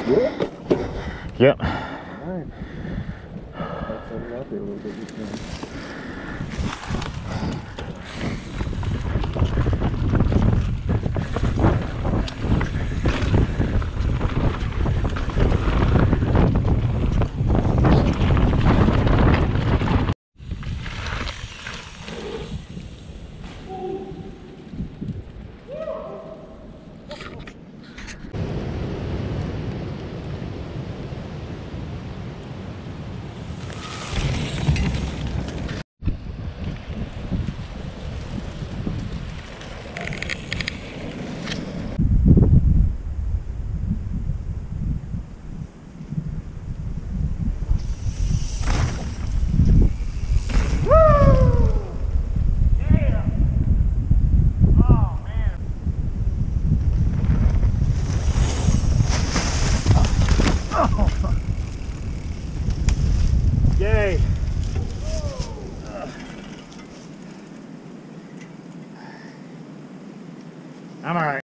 Good? Yep. Alright. I'll set it out there a little bit. Yay. I'm all right.